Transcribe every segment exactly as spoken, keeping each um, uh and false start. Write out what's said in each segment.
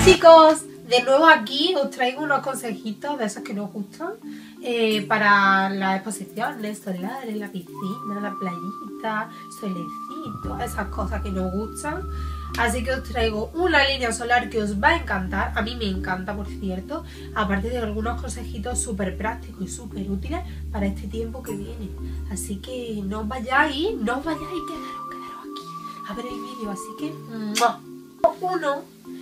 Chicos, de nuevo aquí os traigo unos consejitos de esos que nos gustan eh, para las exposiciones solares, la piscina, la playita, solecito, esas cosas que nos gustan. Así que os traigo una línea solar que os va a encantar, a mí me encanta por cierto, aparte de algunos consejitos súper prácticos y súper útiles para este tiempo que viene. Así que no os vayáis, no os vayáis, quedaros, quedaros aquí a ver el vídeo, así que ¡mua! Uno,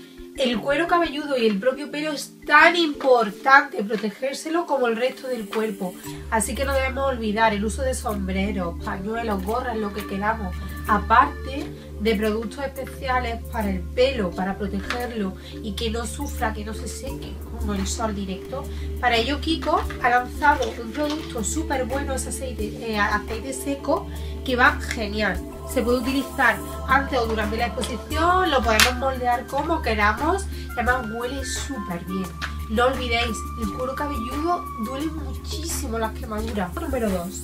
el cuero cabelludo y el propio pelo es tan importante protegérselo como el resto del cuerpo. Así que no debemos olvidar el uso de sombreros, pañuelos, gorras, lo que queramos. Aparte de productos especiales para el pelo, para protegerlo y que no sufra, que no se seque con el sol directo. Para ello Kiko ha lanzado un producto súper bueno, es aceite, eh, aceite seco, que va genial. Se puede utilizar antes o durante la exposición, lo podemos moldear como queramos y además huele súper bien. No olvidéis, el cuero cabelludo duele muchísimo las quemaduras. Número dos.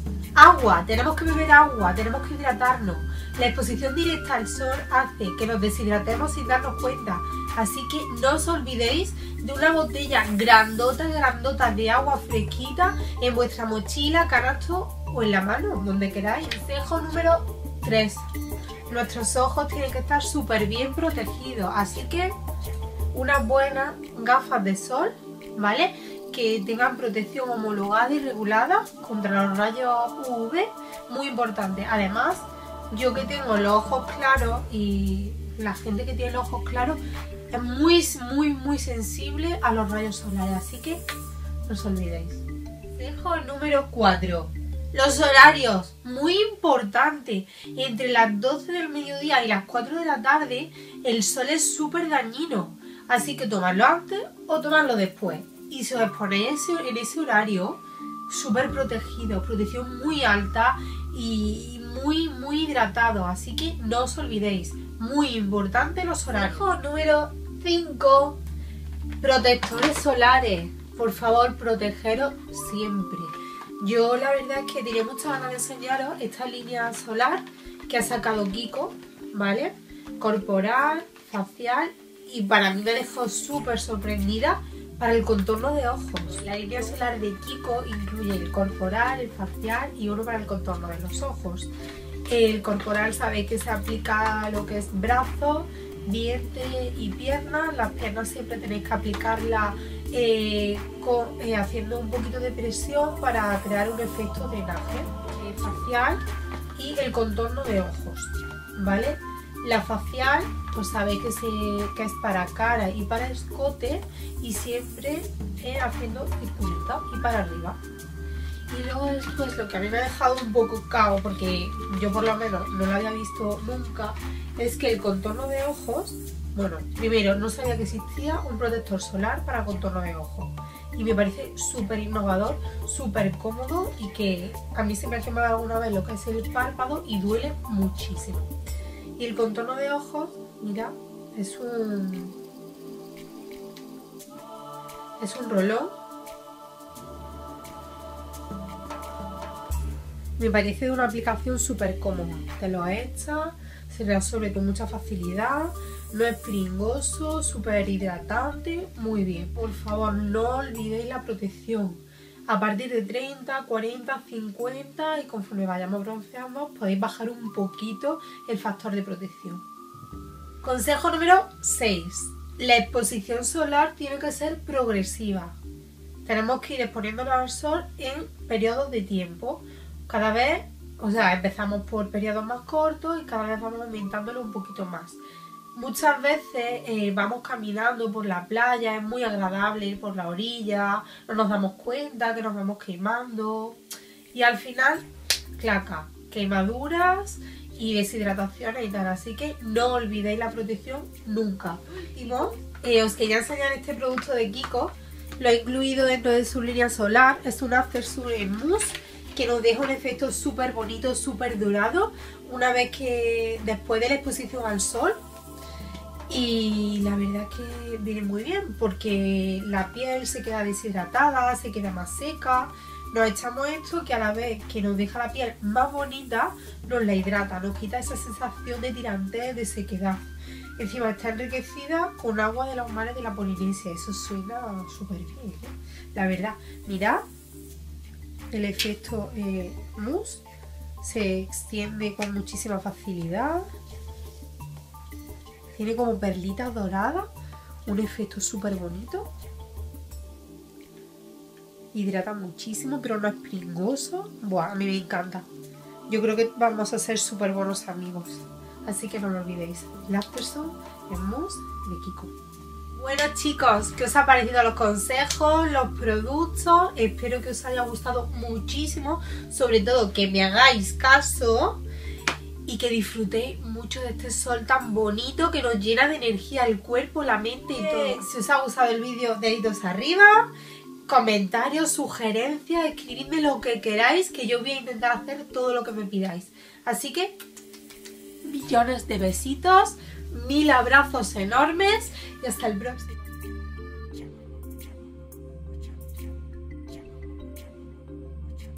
Agua, tenemos que beber agua, tenemos que hidratarnos. La exposición directa al sol hace que nos deshidratemos sin darnos cuenta. Así que no os olvidéis de una botella grandota, grandota de agua fresquita en vuestra mochila, canasto o en la mano, donde queráis. Consejo número tres. Nuestros ojos tienen que estar súper bien protegidos, así que unas buenas gafas de sol, ¿vale? Que tengan protección homologada y regulada contra los rayos U V, muy importante. Además, yo que tengo los ojos claros y la gente que tiene los ojos claros es muy, muy, muy sensible a los rayos solares, así que no os olvidéis. Consejo número cuatro. Los horarios, muy importante. Entre las doce del mediodía y las cuatro de la tarde el sol es súper dañino, así que tomadlo antes o tomadlo después. Y si os exponéis en ese horario, súper protegido, protección muy alta y muy muy hidratado, así que no os olvidéis, muy importante los horarios. Número cinco. Protectores solares, por favor protegeros siempre. Yo la verdad es que tenía muchas ganas de enseñaros esta línea solar que ha sacado Kiko, ¿vale? Corporal, facial, y para mí me dejó súper sorprendida para el contorno de ojos. La línea solar de Kiko incluye el corporal, el facial y uno para el contorno de los ojos. El corporal sabéis que se aplica a lo que es brazos, vientre y piernas. Las piernas siempre tenéis que aplicarlas eh, con, eh, haciendo un poquito de presión para crear un efecto drenaje. El facial y el contorno de ojos, ¿vale? La facial, pues sabéis que, se, que es para cara y para escote y siempre eh, haciendo circulito y para arriba. Y luego después lo que a mí me ha dejado un poco cao, porque yo por lo menos no lo había visto nunca, es que el contorno de ojos, bueno, primero no sabía que existía un protector solar para contorno de ojos. Y me parece súper innovador, súper cómodo y que a mí se me ha quemado alguna vez lo que es el párpado y duele muchísimo. Y el contorno de ojos, mira, es un, es un rolón. Me parece de una aplicación súper cómoda. Te lo echas, se reabsorbe con mucha facilidad, no es pringoso, súper hidratante, muy bien. Por favor, no olvidéis la protección. A partir de treinta, cuarenta, cincuenta y conforme vayamos bronceando podéis bajar un poquito el factor de protección. Consejo número seis. La exposición solar tiene que ser progresiva. Tenemos que ir exponiéndonos al sol en periodos de tiempo. Cada vez, o sea, empezamos por periodos más cortos y cada vez vamos aumentándolo un poquito más. Muchas veces eh, vamos caminando por la playa, es muy agradable ir por la orilla, no nos damos cuenta que nos vamos quemando y al final, claca, quemaduras y deshidrataciones y tal, así que no olvidéis la protección nunca. Último, eh, os quería enseñar este producto de Kiko, lo he incluido dentro de su línea solar, es un After Sun en mousse que nos deja un efecto súper bonito, súper dorado, una vez que después de la exposición al sol. Y la verdad es que viene muy bien porque la piel se queda deshidratada, se queda más seca. Nos echamos esto que a la vez que nos deja la piel más bonita, nos la hidrata, nos quita esa sensación de tirantez, de sequedad. Encima está enriquecida con agua de los mares de la Polinesia. Eso suena súper bien, ¿eh? La verdad, mirad el efecto eh, mousse. Se extiende con muchísima facilidad. Tiene como perlitas doradas. Un efecto súper bonito. Hidrata muchísimo, pero no es pringoso. Buah, a mí me encanta. Yo creo que vamos a ser súper buenos amigos. Así que no lo olvidéis. L'Aftersun en mousse de Kiko. Bueno chicos, ¿qué os ha parecido los consejos, los productos? Espero que os haya gustado muchísimo. Sobre todo que me hagáis caso y que disfrutéis mucho de este sol tan bonito que nos llena de energía el cuerpo, la mente y todo. Si os ha gustado el vídeo, deditos arriba. Comentarios, sugerencias, escribidme lo que queráis, que yo voy a intentar hacer todo lo que me pidáis. Así que millones de besitos, mil abrazos enormes y hasta el próximo.